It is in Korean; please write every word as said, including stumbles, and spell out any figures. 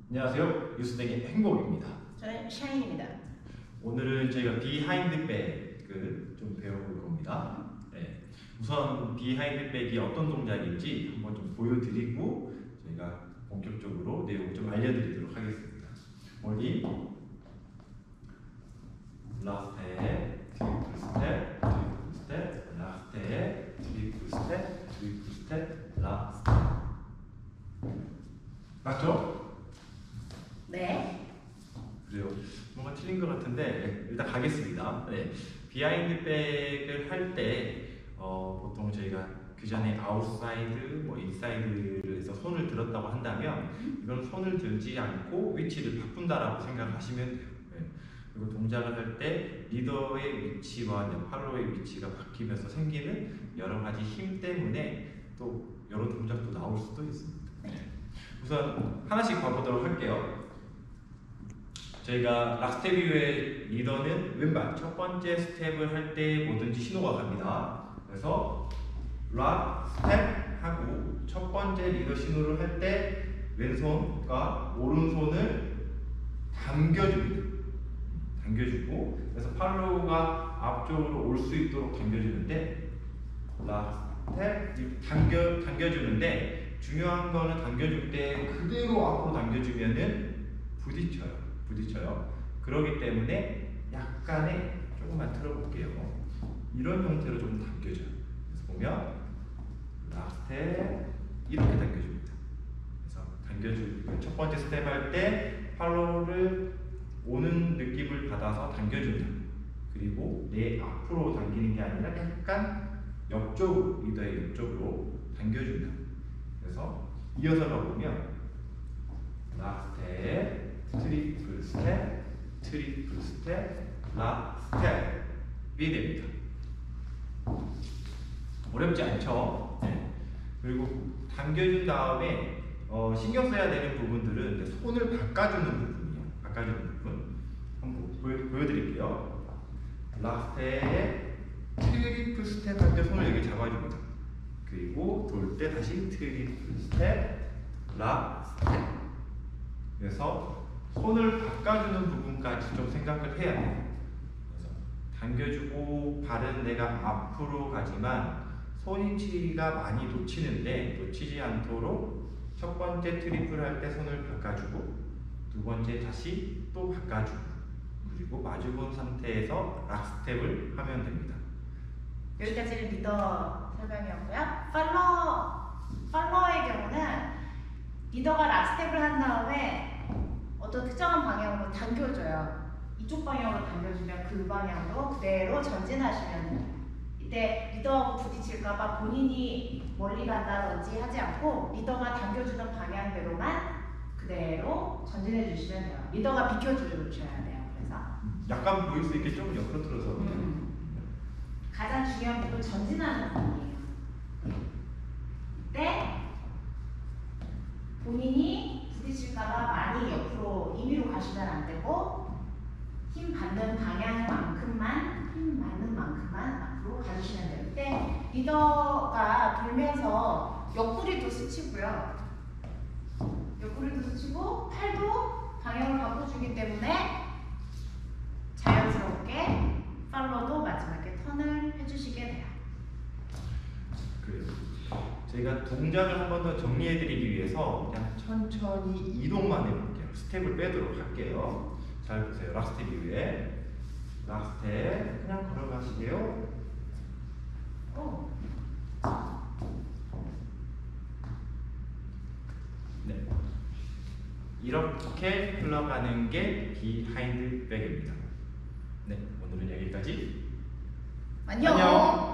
안녕하세요. 뉴스댕의 행복입니다. 저는 샤인입니다. 오늘은 저희가 비하인드 백을 좀 배워볼 겁니다. 네. 우선 비하인드 백이 어떤 동작인지 한번 좀 보여드리고 저희가 본격적으로 내용을 좀 알려드리도록 하겠습니다. 머리 라스트 트리플 스텝, 트리플 스텝, 라스트 트리플 스텝, 트리플 스텝, 라스트. 맞죠? 네. 그래요. 뭔가 틀린 것 같은데 일단 가겠습니다. 네. 비하인드 백을 할 때 어, 보통 저희가 그 전에 아웃사이드, 뭐 인사이드를 해서 손을 들었다고 한다면 이건 손을 들지 않고 위치를 바꾼다라고 생각하시면 돼요. 네. 그리고 동작을 할 때 리더의 위치와 팔로의 위치가 바뀌면서 생기는 여러 가지 힘 때문에 또 이런 동작도 나올 수도 있습니다. 네. 우선 하나씩 봐보도록 할게요. 저희가 락 스텝 이후에 리더는 왼발 첫 번째 스텝을 할 때 뭐든지 신호가 갑니다. 그래서 락 스텝 하고 첫 번째 리더 신호를 할 때 왼손과 오른손을 당겨줍니다. 당겨주고 그래서 팔로우가 앞쪽으로 올 수 있도록 당겨주는데 락 스텝 당겨 당겨주는데 중요한 거는 당겨줄 때 그대로 앞으로 당겨주면은 부딪혀요. 부딪혀요. 그렇기 때문에 약간의 조금만 틀어볼게요. 이런 형태로 좀 당겨줘요. 그래서 보면 라스텝 이렇게 당겨줍니다. 그래서 당겨줄 첫 번째 스텝 할 때 팔로우를 오는 느낌을 받아서 당겨준다. 그리고 내 앞으로 당기는 게 아니라 약간 옆쪽으로 리더의 옆쪽으로 당겨준다. 그래서 이어서 가보면 라스텝 트리플 스텝, 트리플 스텝, 라 스텝이 됩니다. 어렵지 않죠? 네. 그리고 당겨준 다음에 어, 신경 써야 되는 부분들은 손을 바꿔주는 부분이에요. 바꿔주는 부분. 한번 보여, 보여드릴게요. 라 스텝, 트리플 스텝 할 때 손을 여기 잡아줍니다. 그리고 돌 때 다시 트리플 스텝, 라 스텝. 그래서 손을 바꿔주는 부분까지 좀 생각을 해야 돼요. 그래서 당겨주고 발은 내가 앞으로 가지만 손위치가 많이 놓치는데 놓치지 않도록 첫 번째 트리플 할 때 손을 바꿔주고 두 번째 다시 또 바꿔주고 그리고 마주본 상태에서 락 스텝을 하면 됩니다. 여기까지는 리더 설명이었고요. 팔로, 팔로의 경우는 리더가 락 스텝을 한 다음에 어떤 특정한 방향으로 당겨줘요. 이쪽 방향으로 당겨주면 그 방향으로 그대로 전진하시면 돼요. 이때 리더하고 부딪힐까봐 본인이 멀리 간다든지 하지 않고 리더가 당겨주던 방향대로만 그대로 전진해 주시면 돼요. 리더가 비켜주셔야 돼요. 그래서 약간 보일 수 있게 좀 옆으로 틀어서 음. 가장 중요한 부분 전진하는 부분이에요. 이때 본인이 부딪힐까봐 많이 옆으로 임의로 가시면 안 되고 힘 받는 방향만큼만 힘 받는 만큼만 앞으로 가주시면 돼요. 이때 리더가 돌면서 옆구리도 스치고요. 옆구리도 스치고 팔도 방향을 바꿔주기 때문에 자연스럽게 팔로도 마지막에 턴을 해주시게 돼요. 그래요. 저희가 동작을 한 번 더 정리해드리기 위해서 그냥 천천히 이동만 해볼게요. 스텝을 빼도록 할게요. 잘 보세요. 락 스텝 이후에 락 스텝 그냥 걸어가시게요. 오. 네. 이렇게 흘러가는 게 비하인드 백입니다. 네, 오늘은 여기까지. 안녕. 안녕.